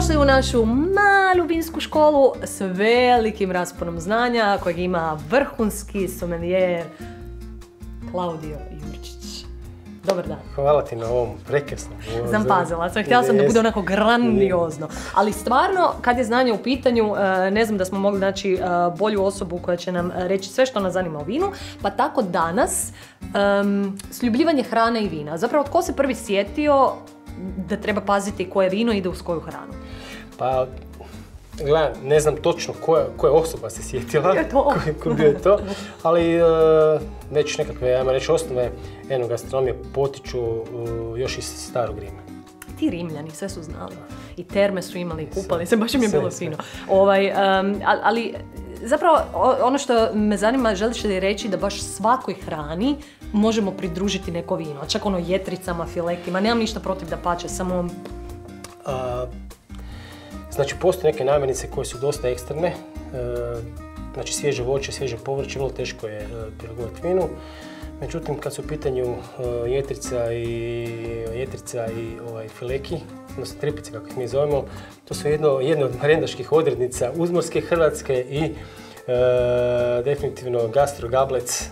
Dobrodošli u našu malu vinsku školu s velikim rasponom znanja kojeg ima vrhunski somelijer Klaudio Jurčić. Dobar dan. Hvala ti na ovom prekrasnom uvozu. Zampazila sam, htjela sam da bude onako grandiozno. Ali stvarno, kad je znanje u pitanju, ne znam da smo mogli naći bolju osobu koja će nam reći sve što nas zanima o vinu, pa tako danas sljubljivanje hrane i vina. Zapravo, tko se prvi sjetio da treba paziti koje vino ide uz koju hranu? Pa, gledaj, ne znam točno koja osoba se sjetila, ko bio je to, ali već nekakve, ajmo reći, osnove enogastronomije potiču još iz starog Rima. Ti Rimljani sve su znali. I terme su imali i kupali se, baš im je bilo fino. Ali zapravo ono što me zanima, želiš li reći da baš svakoj hrani možemo pridružiti neko vino? Čak ono jetricama, filekima, nemam ništa protiv da pače, samo... Znači, postoje neke namirnice koje su dosta ekstremne. Znači, svježe voće, svježe povrće, vrlo teško je prilagoditi vinu. Međutim, kad su u pitanju jetrica i fileki, odnosno tripice kako ih mi zovemo, to su jedne od marendaških odrednica uzmorske Hrvatske i definitivno gastrogablec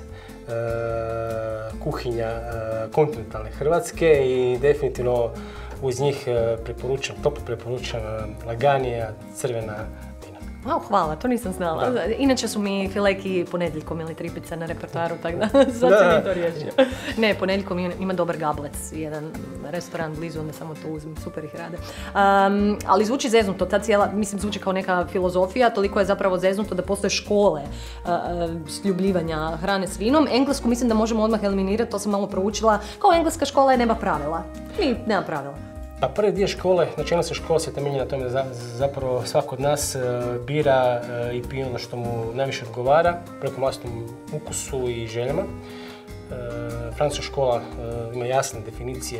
kuhinja kontinentalne Hrvatske i definitivno uz njih toplo preporučam Laganija, crvena vina. Wow, hvala, to nisam znala. Da. Inače su mi fileki ponedjeljkom ili tripice na repertoaru, tako da sad se mi to riješio. Ne, ponedjeljkom ima dobar gablec, jedan restoran blizu, onda samo to uzmem, super ih rade. Ali zvuči zeznuto, ta cijela, mislim, zvuči kao neka filozofija, toliko je zapravo zeznuto da postoje škole sljubljivanja hrane s vinom. Englesku mislim da možemo odmah eliminirati, to sam malo proučila, kao engleska škola je nema pravila. Nema pravila. Pa prvi dio škole, znači engleska škola se temelji na tome da zapravo svako od nas bira i pije ono što mu najviše odgovara, preko vlastnom ukusu i željama. Francuska škola ima jasne definicije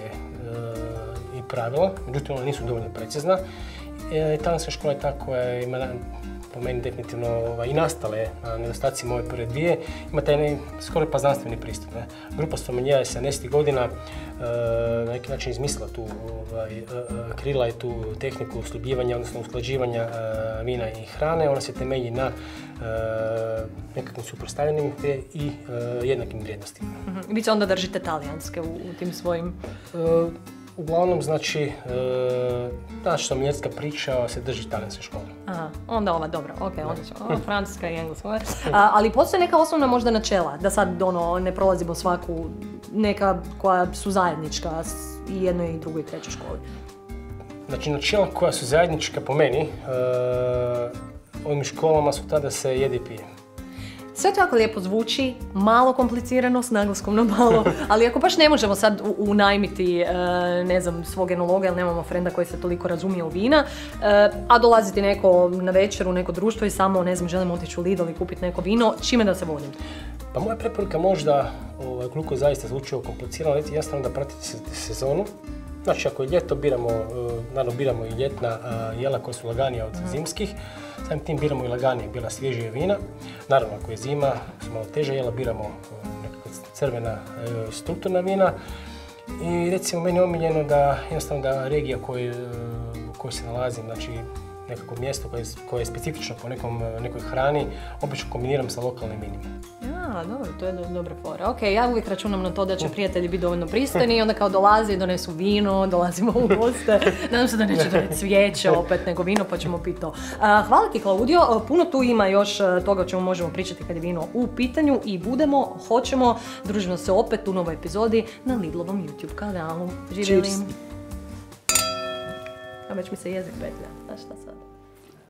i pravila, međutim ona nisu dovoljno precizna. Italijanska škola je ta koja ima po meni definitivno i nastale nedostaci moje prve dvije, ima taj skoro pa znanstveni pristup. Grupa sommeliera je 70. godina na neki način izmislila tu, krila je tu tehniku sljubljivanja, odnosno usklađivanja vina i hrane. Ona se temelji na nekakvim suprotstavljenim i jednakim vrijednostima. Vi se onda držite talijanske u tim svojim... Uglavnom, znači, naša sommelierska priča se drži talijanske škole. Aha, onda ova, dobro, okej, onda ćemo, francuska i engleska. Ali postoje neka osnovna možda načela, da sad ne prolazimo svaku, neka koja su zajednička i jednoj i drugoj i trećoj školi. Znači, načela koja su zajednička po meni, ovim školama su tada se jede i pije. Sve to jako lijepo zvuči, malo komplicirano, s naglaskom na malo, ali ako baš ne možemo sad unajmiti, ne znam, svog enologa ili nemamo frenda koji se toliko razumije u vina, a dolaziti neko na večeru, neko društvo i samo, ne znam, želimo otići u Lidl i kupiti neko vino, čime da se vodim? Pa moja preporuka možda, koliko zaista zvuči komplicirano, jednostavno da pratite sezonu. Znači, ako je ljeto, biramo i ljetna jela koja su laganija od zimskih. Samim tim biramo i laganije, bila svježija vina. Naravno, ako je zima, su malo teže jela, biramo nekakva crvena strukturna vina. I recimo, meni je omiljeno da jednostavno da regija koju se nalazi, znači nekako mjesto koje je specifično po nekoj hrani, obično kombiniram sa lokalnim vinima. Dobro, to je dobra fora. Ok, ja uvijek računam na to da će prijatelji biti dovoljno pristojni i onda kao dolaze i donesu vino, dolazimo u goste. Nadam se da neće doneti cvijeće opet, nego vino, pa ćemo piti to. Hvala ti, Klaudio. Puno tu ima još toga o čemu možemo pričati kad je vino u pitanju i hoćemo, družimo se opet u novoj epizodi na Lidlovom YouTube kanalu. Živjeli! A već mi se jezik petlja, znaš šta sad?